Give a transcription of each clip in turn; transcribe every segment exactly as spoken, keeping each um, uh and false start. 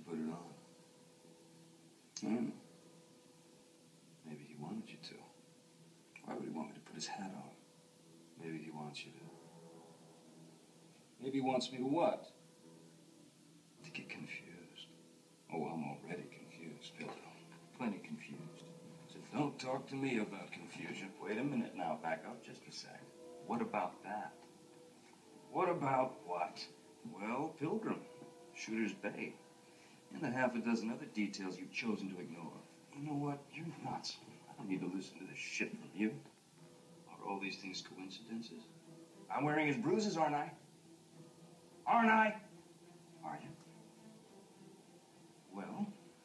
put it on. Hmm. Maybe he wanted you to. Why would he want me to put his hat on? Maybe he wants you to. Maybe he wants me to what? To get confused. Oh, I'm already confused, Pilgrim. Plenty confused. So don't talk to me about confusion. Wait a minute now. Back up just a sec. What about that? What about what? Well, Pilgrim, Shooter's Bay, and a half a dozen other details you've chosen to ignore. You know what? You're nuts. I don't need to listen to this shit from you. Are all these things coincidences? I'm wearing his bruises, aren't I? Aren't I? Are you? Well...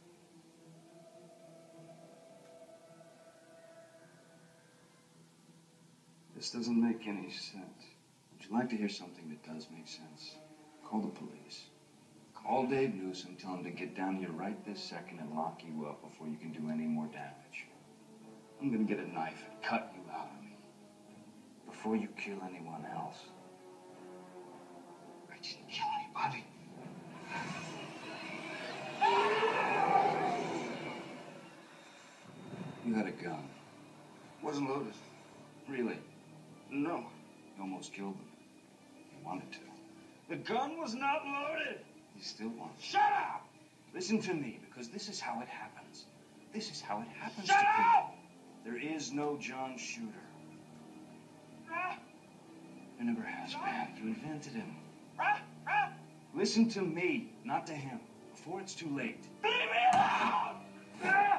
this doesn't make any sense. Would you like to hear something that does make sense? Call the police. Call Dave Newsom, tell him to get down here right this second and lock you up before you can do any more damage. I'm gonna get a knife and cut you out of me. Before you kill anyone else. I didn't kill anybody. You had a gun. Wasn't loaded. Really? No. You almost killed them. You wanted to. The gun was not loaded! You still want to. Shut up! Listen to me, because this is how it happens. This is how it happens Shut to people. up! There is no John Shooter. Ah! There never has been. You invented him. Ah! Ah! Listen to me, not to him, before it's too late. Leave me alone! Ah!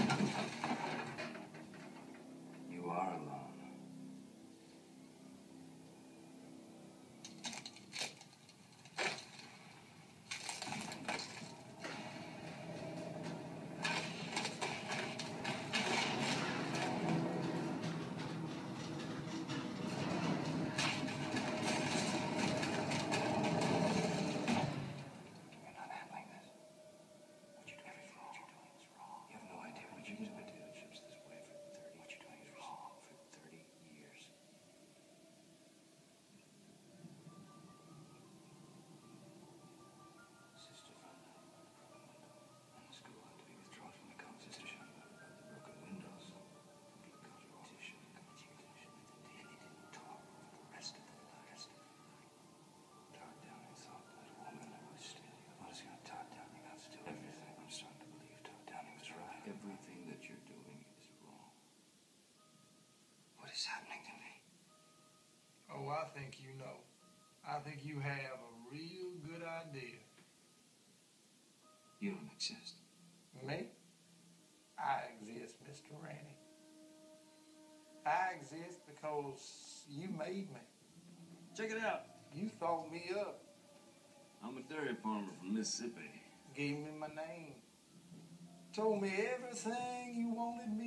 You are alone. Everything that you're doing is wrong. What is happening to me? Oh, I think you know. I think you have a real good idea. You don't exist. Me? I exist, Mister Ranny. I exist because you made me. Check it out. You thought me up. I'm a dairy farmer from Mississippi. Gave me my name. Told me everything you wanted me